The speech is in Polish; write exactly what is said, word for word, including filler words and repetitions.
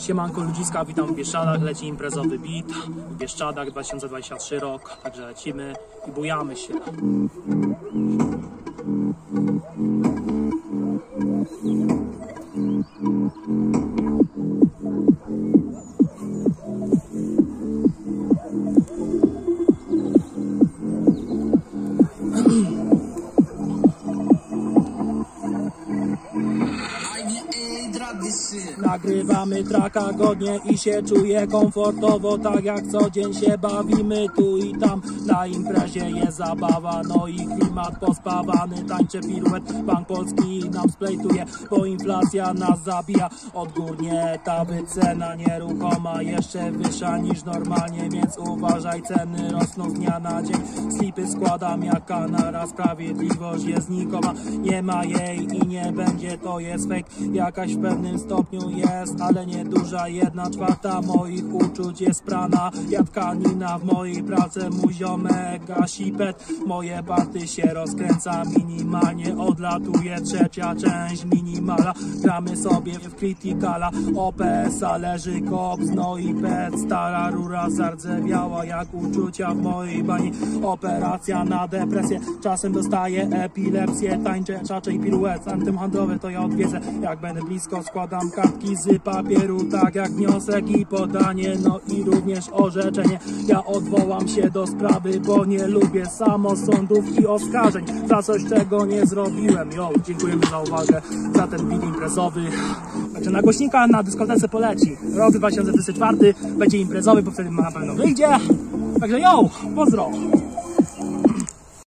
Siemanko ludziska, witam w Bieszczadach, leci imprezowy beat w Bieszczadach, dwa tysiące dwudziesty trzeci rok, także lecimy i bujamy się. Nagrywamy traka godnie i się czuję komfortowo, tak jak co dzień się bawimy tu i tam. Na imprezie jest zabawa, no i klimat pospawany. Tańczę piruet, Bank Polski nam splejtuje, bo inflacja nas zabija. Odgórnie ta wycena nieruchoma jeszcze wyższa niż normalnie, więc uważaj, ceny rosną z dnia na dzień. Slipy składam jak kanara, sprawiedliwość jest znikoma. Nie ma jej i nie będzie, to jest fake. Jakaś w pewnym stopniu jest, ale nie duża. Jedna czwarta moich uczuć jest prana. Ja tkanina w mojej pracy, mój ziomek gasi pet. Moje party się rozkręca minimalnie, odlatuje trzecia część minimala. Gramy sobie w Criticala, O P S-a leży koks, no i pet. Stara rura zardzewiała jak uczucia w mojej bani. Operacja na depresję, czasem dostaję epilepsję. Tańczę, czaczę i piruet, antymhandlowy to ja odwiedzę. Jak będę blisko, składam kartki z papieru, tak jak wniosek i podanie, no i również orzeczenie. Ja odwołam się do sprawy, bo nie lubię samosądów i oskarżeń za coś, czego nie zrobiłem. Jo, dziękujemy za uwagę, za ten beat imprezowy. Także na głośnika na dyskotece poleci. Rok dwa tysiące dwudziesty czwarty będzie imprezowy, bo wtedy na pewno wyjdzie. Także jo, pozdro!